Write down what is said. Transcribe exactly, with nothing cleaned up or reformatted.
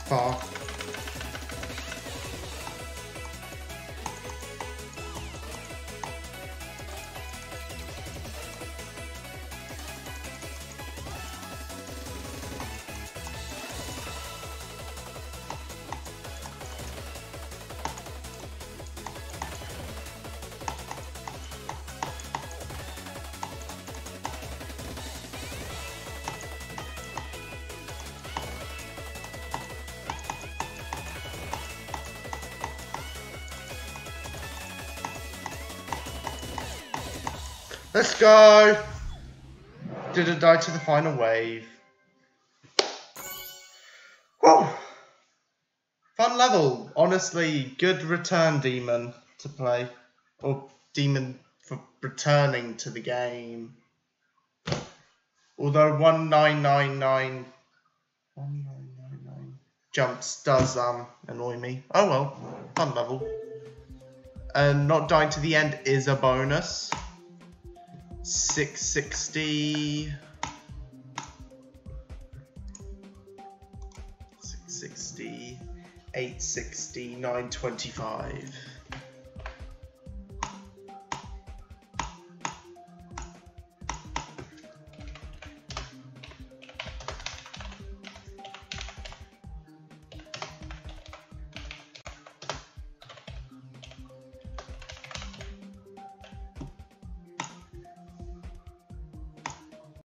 far. Let's go! Didn't die to the final wave. Whew! Fun level. Honestly, good return demon to play. Or demon for returning to the game. Although one nine nine nine jumps does um annoy me. Oh well, fun level. And not dying to the end is a bonus. six sixty, six sixty, eight sixty, nine twenty-five.